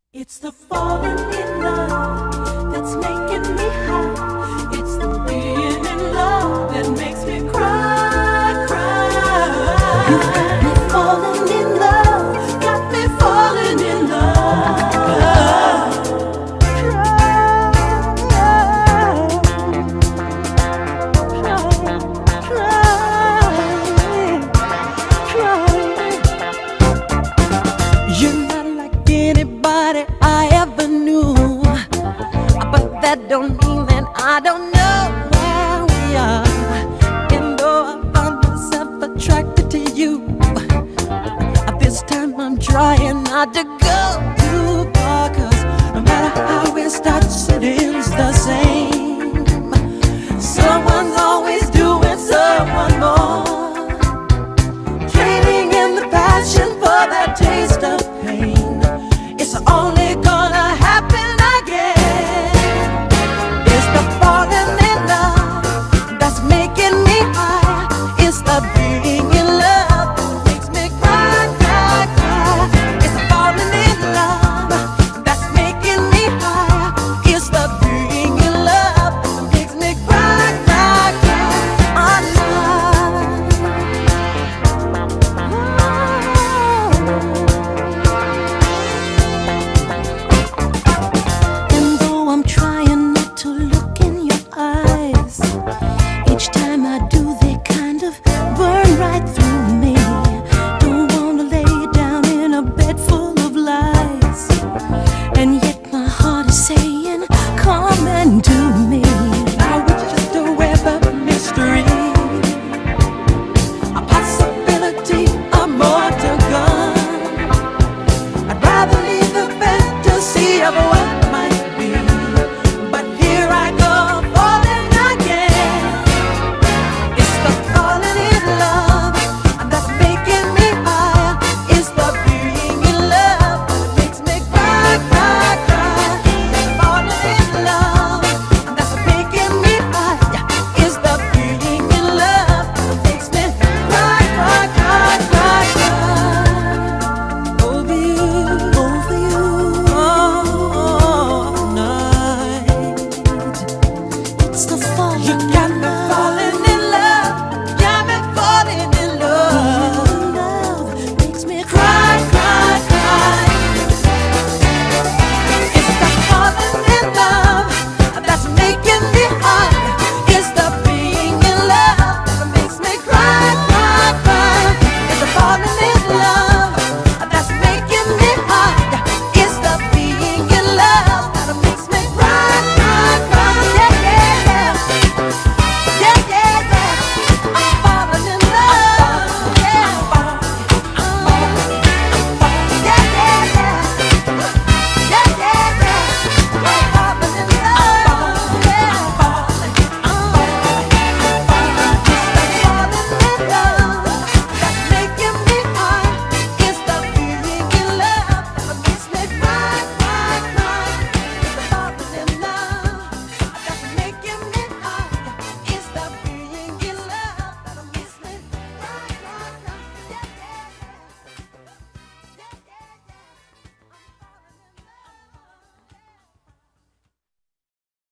It's the falling in love that's making me high. It's the being in love that makes me cry, cry. You got me falling in love, got me falling in love. You're not like anybody I ever knew, but that don't mean that I don't know where we are. And though I found myself attracted to you, this time I'm trying not to go.